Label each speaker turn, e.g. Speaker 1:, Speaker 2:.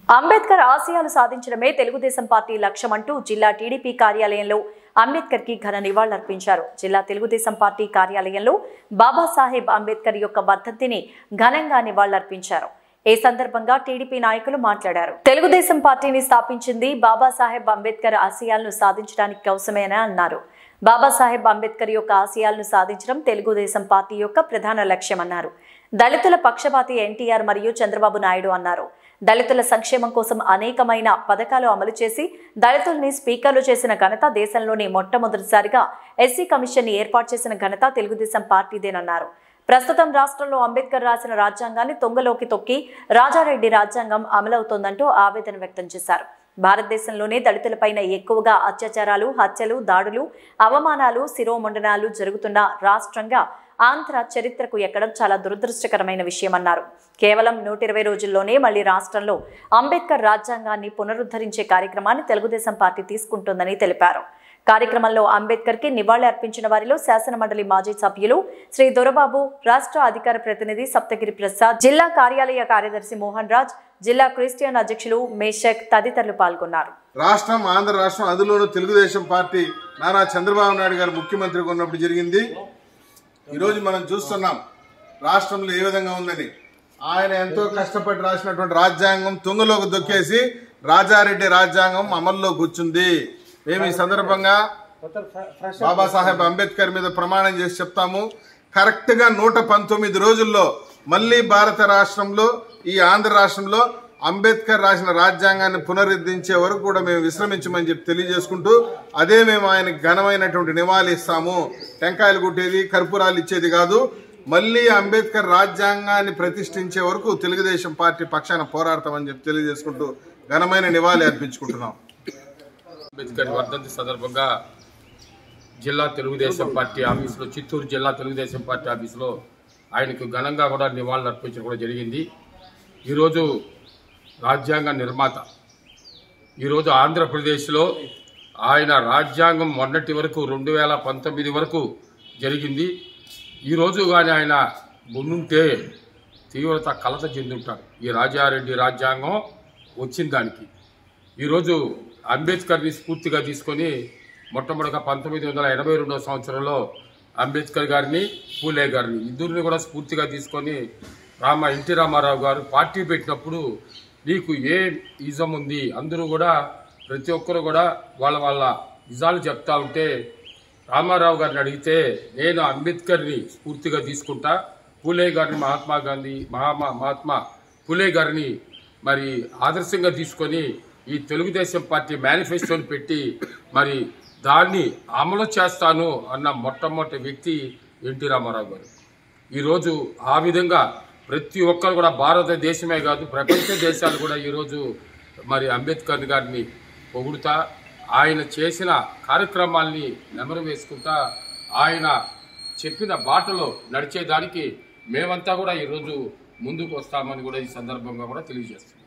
Speaker 1: అంబేద్కర్ ఆశయాలు సాధించడమే తెలుగుదేశం పార్టీ లక్ష్యమంటూ జిల్లా టీడీపీ కార్యాలయంలో అంబేద్కర్ కి ఘన నివాళులర్పించారు. జిల్లా తెలుగుదేశం పార్టీ కార్యాలయంలో బాబాసాహెబ్ అంబేద్కర్ యొక్క వర్ధంతిని ఘనంగా నివాళులర్పించారు. ఈ సందర్భంగా టీడీపీ నాయకులు మాట్లాడారు. తెలుగుదేశం పార్టీని స్థాపించింది బాబాసాహెబ్ అంబేద్కర్ ఆశయాలను సాధించడానికి కోసమేనా అన్నారు. బాబాసాహెబ్ అంబేద్కర్ యొక్క ఆశయాలను సాధించడం తెలుగుదేశం పార్టీ యొక్క ప్రధాన లక్ష్యమన్నారు. దళితుల పక్షపాతి ఎన్టీఆర్ మరియు చంద్రబాబు నాయుడు అన్నారు. దళితుల సంక్షేమం కోసం అనేకమైన పథకాలు అమలు చేసి దళితుల్ని స్పీకర్లు చేసిన ఘనత, దేశంలోని మొట్టమొదటిసారిగా ఎస్సీ కమిషన్ ఏర్పాటు చేసిన ఘనత తెలుగుదేశం పార్టీదేనన్నారు. ప్రస్తుతం రాష్ట్రంలో అంబేద్కర్ రాసిన రాజ్యాంగాన్ని తొంగలోకి తొక్కి రాజారెడ్డి రాజ్యాంగం అమలవుతోందంటూ ఆవేదన వ్యక్తం చేశారు. భారతదేశంలోనే దళితులపైన ఎక్కువగా అత్యాచారాలు, హత్యలు, దాడులు, అవమానాలు, శిరోమండనాలు జరుగుతున్న రాష్ట్రంగా ఆంధ్ర చరిత్రకు ఎక్కడం చాలా దురదృష్టకరమైన విషయమన్నారు. కేవలం 120 రోజుల్లోనే మళ్లీ రాష్ట్రంలో అంబేద్కర్ రాజ్యాంగాన్ని పునరుద్ధరించే కార్యక్రమాన్ని తెలుగుదేశం పార్టీ తీసుకుంటోందని తెలిపారు. కార్యక్రమంలో అంబేద్కర్ కి నివాళి అర్పించిన వారిలో శాసనమండలి మాజీ సభ్యులు శ్రీ దొరబాబు, రాష్ట్ర అధికార ప్రతినిధి సప్తగిరి ప్రసాద్, జిల్లా కార్యాలయ కార్యదర్శి మోహన్ రాజ్, జిల్లా క్రిస్టియన్ అధ్యక్షులు మేషక్ తదితరులు పాల్గొన్నారు.
Speaker 2: రాష్ట్రం ఆంధ్ర రాష్ట్రం, అందులోనూ తెలుగుదేశం పార్టీ నారా చంద్రబాబు నాయుడు గారు ముఖ్యమంత్రిగా ఉన్నప్పుడు జరిగింది. ఈరోజు మనం చూస్తున్నాం రాష్ట్రంలో ఏ విధంగా ఉందని. ఆయన ఎంతో కష్టపడి రాసినటువంటి రాజ్యాంగం తుంగలోకి దొక్కేసి రాజారెడ్డి రాజ్యాంగం అమల్లోకి వచ్చింది. మేము ఈ సందర్భంగా బాబాసాహెబ్ అంబేద్కర్ మీద ప్రమాణం చేసి చెప్తాము. కరెక్ట్ గా 119 రోజుల్లో మళ్లీ భారత రాష్ట్రంలో, ఈ ఆంధ్ర రాష్ట్రంలో అంబేద్కర్ రాసిన రాజ్యాంగాన్ని పునరుద్ధరించే వరకు కూడా మేము విశ్రమించమని చెప్పి తెలియజేసుకుంటూ, అదే మేము ఆయనకు ఘనమైనటువంటి నివాళి ఇస్తాము. టెంకాయలు కొట్టేది, కర్పూరాలు ఇచ్చేది కాదు. మళ్లీ అంబేద్కర్ రాజ్యాంగాన్ని ప్రతిష్ఠించే వరకు తెలుగుదేశం పార్టీ పక్షాన పోరాడతామని చెప్పి తెలియజేసుకుంటూ ఘనమైన నివాళి అర్పించుకుంటున్నాం.
Speaker 3: అంబేద్కర్ వర్ధంతి సందర్భంగా జిల్లా తెలుగుదేశం పార్టీ ఆఫీసులో, చిత్తూరు జిల్లా తెలుగుదేశం పార్టీ ఆఫీసులో ఆయనకు ఘనంగా కూడా నివాళులు అర్పించడం కూడా జరిగింది. ఈరోజు రాజ్యాంగ నిర్మాత, ఈరోజు ఆంధ్రప్రదేశ్లో ఆయన రాజ్యాంగం మొన్నటి వరకు 2019 వరకు జరిగింది. ఈరోజు కానీ ఆయన ఉండుంటే తీవ్రత కలత చెందుంటారు. ఈ రాజారెడ్డి రాజ్యాంగం వచ్చిన దానికి ఈరోజు అంబేద్కర్ని స్ఫూర్తిగా తీసుకొని మొట్టమొదటిగా 1982 సంవత్సరంలో అంబేద్కర్ గారిని, పూలే గారిని ఇద్దరిని కూడా స్ఫూర్తిగా తీసుకొని ఎన్టీ రామారావు గారు పార్టీ పెట్టినప్పుడు నీకు ఏ ఇజం ఉంది, అందరూ కూడా ప్రతి ఒక్కరు కూడా వాళ్ళ ఇజాలు చెప్తా ఉంటే రామారావు గారిని అడిగితే నేను అంబేద్కర్ని స్ఫూర్తిగా తీసుకుంటా, పూలే గారిని, మహాత్మా పూలే గారిని మరి ఆదర్శంగా తీసుకొని ఈ తెలుగుదేశం పార్టీ మేనిఫెస్టోని పెట్టి మరి దాన్ని అమలు చేస్తాను అన్న మొట్టమొదటి వ్యక్తి ఎన్టీ రామారావు గారు. ఈరోజు ఆ విధంగా ప్రతి ఒక్కరు కూడా భారతదేశమే కాదు ప్రపంచ దేశాలు కూడా ఈరోజు మరి అంబేద్కర్ గారిని పొగుడుతా, ఆయన చేసిన కార్యక్రమాల్ని నెమరు వేసుకుంటా, ఆయన చెప్పిన బాటలో నడిచేదానికి మేమంతా కూడా ఈరోజు ముందుకు వస్తామని కూడా ఈ సందర్భంగా కూడా తెలియజేస్తాం.